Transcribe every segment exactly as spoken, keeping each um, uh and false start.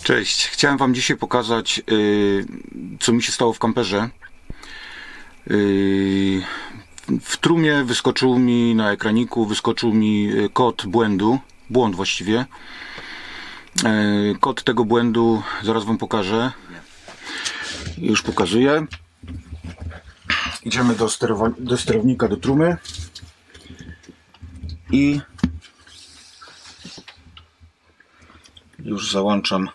Cześć, chciałem Wam dzisiaj pokazać, yy, co mi się stało w kamperze. Yy, w trumie wyskoczył mi na ekraniku, wyskoczył mi kod błędu, błąd właściwie. Yy, kod tego błędu zaraz Wam pokażę. Już pokazuję. Idziemy do, sterowa- do sterownika, do trumy i już załączam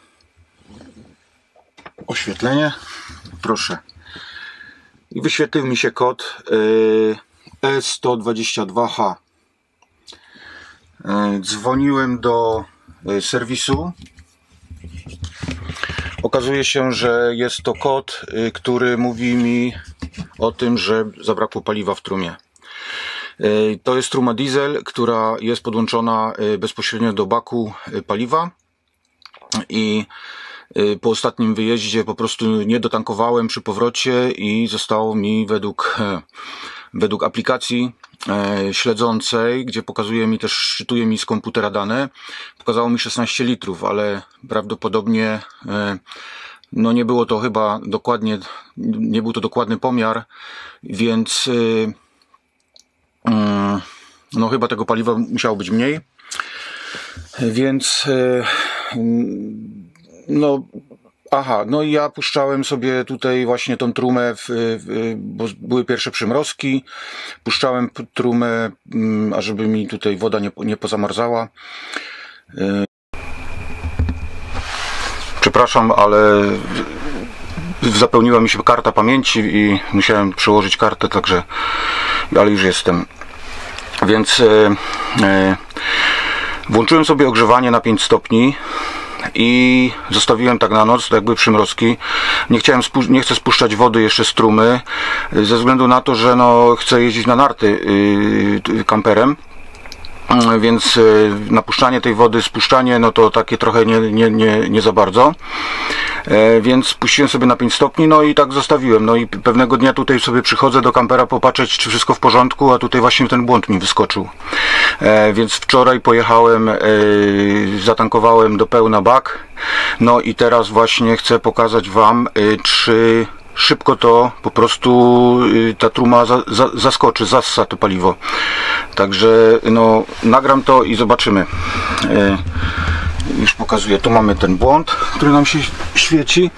oświetlenie, proszę. I wyświetlił mi się kod E sto dwadzieścia dwa H. Dzwoniłem do serwisu. Okazuje się, że jest to kod, który mówi mi o tym, że zabrakło paliwa w trumie. To jest truma diesel, która jest podłączona bezpośrednio do baku paliwa i po ostatnim wyjeździe po prostu nie dotankowałem przy powrocie i zostało mi według, według aplikacji śledzącej, gdzie pokazuje mi też, szczytuje mi z komputera dane, pokazało mi szesnaście litrów, ale prawdopodobnie no nie było to chyba dokładnie, nie był to dokładny pomiar, więc no chyba tego paliwa musiało być mniej, więc no, aha, no i ja puszczałem sobie tutaj właśnie tą trumę, w, w, bo były pierwsze przymrozki, puszczałem trumę, ażeby mi tutaj woda nie, nie pozamarzała. Przepraszam, ale zapełniła mi się karta pamięci i musiałem przełożyć kartę, także, ale już jestem. Więc e, e, włączyłem sobie ogrzewanie na pięć stopni i zostawiłem tak na noc, jakby przymrozki. Nie chciałem, nie chcę spuszczać wody jeszcze z trumy, ze względu na to, że no, chcę jeździć na narty yy, kamperem. Więc napuszczanie tej wody, spuszczanie, no to takie trochę nie, nie, nie, nie za bardzo. Więc puściłem sobie na pięć stopni, no i tak zostawiłem. No i pewnego dnia tutaj sobie przychodzę do kampera popatrzeć, czy wszystko w porządku, a tutaj właśnie ten błąd mi wyskoczył. Więc wczoraj pojechałem, zatankowałem do pełna bak. No i teraz właśnie chcę pokazać Wam, czy szybko to po prostu ta truma za, za, zaskoczy, zassa to paliwo. Także no, nagram to i zobaczymy. E, już pokazuję, tu mamy ten błąd, który nam się świeci.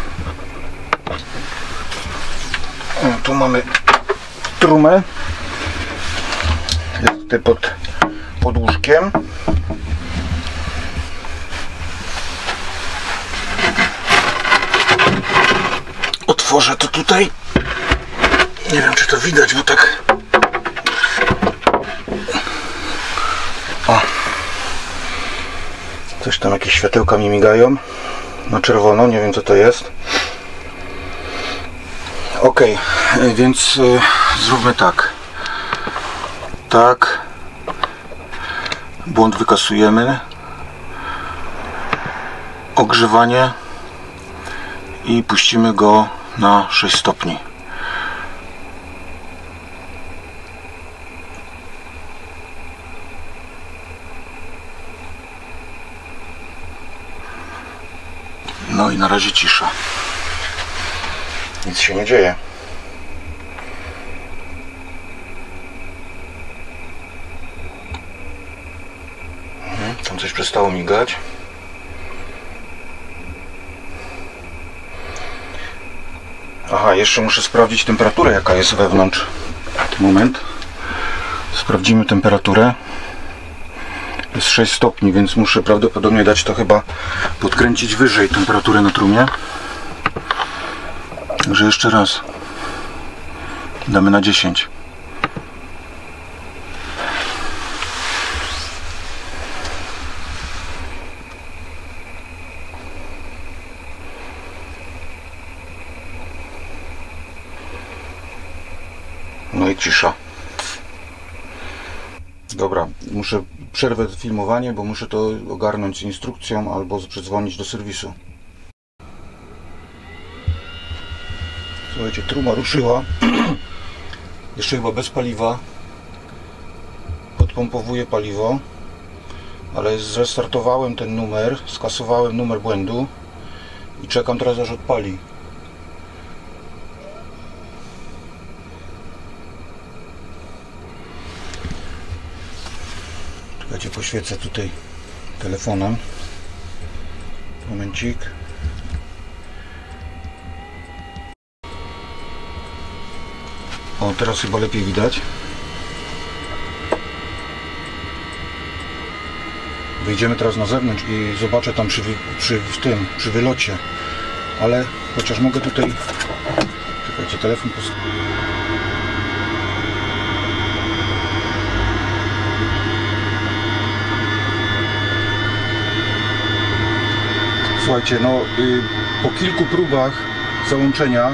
E, tu mamy trumę. Jest tutaj pod, pod łóżkiem. Otworzę to tutaj. Nie wiem, czy to widać, bo tak. O. Coś tam, jakieś światełka mi migają na czerwono, nie wiem co to jest. Ok, więc y, zróbmy tak. Tak. Błąd wykasujemy. Ogrzewanie. I puścimy go na sześć stopni. No i na razie cisza. Nic się nie dzieje. Tam coś przestało migać. Aha, jeszcze muszę sprawdzić temperaturę, jaka jest wewnątrz. Moment. Sprawdzimy temperaturę. Jest sześć stopni, więc muszę prawdopodobnie dać to chyba podkręcić wyżej temperaturę na trumie. Także jeszcze raz. Damy na dziesięć. No i cisza. Dobra, muszę przerwę filmowanie, bo muszę to ogarnąć z instrukcją albo przedzwonić do serwisu. Słuchajcie, truma ruszyła. Jeszcze chyba bez paliwa. Podpompowuję paliwo. ale zrestartowałem ten numer, skasowałem numer błędu i czekam teraz, aż odpali. Czekajcie, poświecę tutaj telefonem. Momencik. O, teraz chyba lepiej widać. Wyjdziemy teraz na zewnątrz i zobaczę tam przy, przy w tym, przy wylocie. Ale chociaż mogę tutaj... Czekajcie, telefon pos... Słuchajcie, no y, po kilku próbach załączenia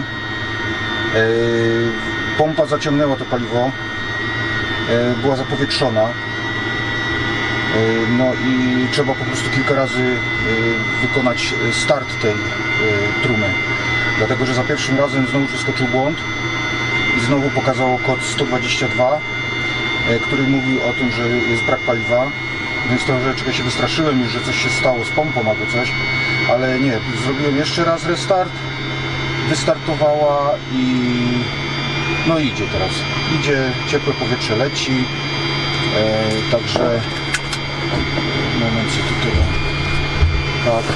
y, pompa zaciągnęła to paliwo, y, była zapowietrzona. No i trzeba po prostu kilka razy wykonać start tej trumy, dlatego że za pierwszym razem znowu wyskoczył błąd i znowu pokazało kod sto dwadzieścia dwa, który mówił o tym, że jest brak paliwa, więc troszeczkę się wystraszyłem już, że coś się stało z pompą albo coś, ale nie, zrobiłem jeszcze raz restart, wystartowała i no idzie teraz, idzie, ciepłe powietrze leci, e, także moment się tutaj, tak,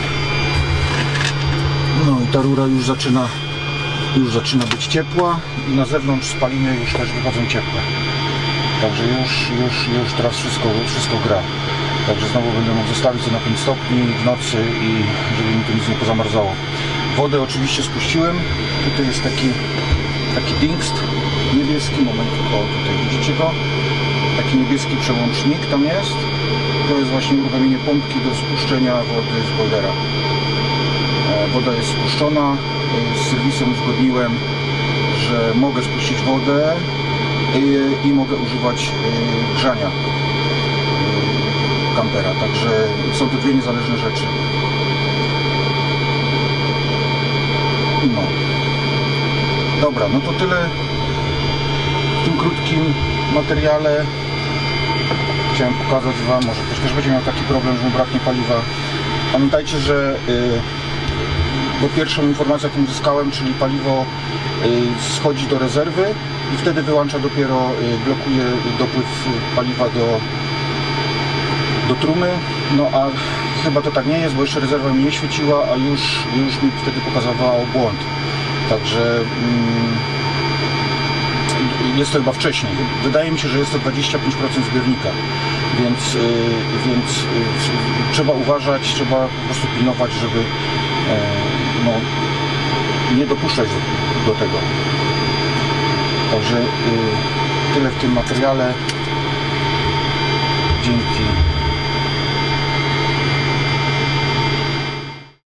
no i ta rura już zaczyna już zaczyna być ciepła i na zewnątrz spaliny już też wychodzą ciepłe, także już, już, już teraz wszystko, wszystko gra, także znowu będę mógł zostawić to na pięć stopni w nocy i żeby mi tu nic nie pozamarzało. Wodę oczywiście spuściłem, tutaj jest taki taki dingst niebieski, moment, o tutaj widzicie go, taki niebieski przełącznik tam jest. To jest właśnie uruchomienie pompki do spuszczenia wody z boilera. Woda jest spuszczona. Z serwisem uzgodniłem, że mogę spuścić wodę i, i mogę używać grzania kampera. Także są to dwie niezależne rzeczy. No. Dobra, no to tyle w tym krótkim materiale. Chciałem pokazać Wam, może ktoś też będzie miał taki problem, że mu braknie paliwa. Pamiętajcie, że yy, bo pierwszą informację, jaką uzyskałem, czyli paliwo yy, schodzi do rezerwy i wtedy wyłącza dopiero, yy, blokuje dopływ paliwa do, do trumy. No a chyba to tak nie jest, bo jeszcze rezerwa mi nie świeciła, a już, już mi wtedy pokazywało błąd. Także yy, jest to chyba wcześniej. Wydaje mi się, że jest to dwadzieścia pięć procent zbiornika, więc, yy, więc yy, trzeba uważać, trzeba po prostu pilnować, żeby yy, no, nie dopuszczać do, do tego. Także yy, tyle w tym materiale.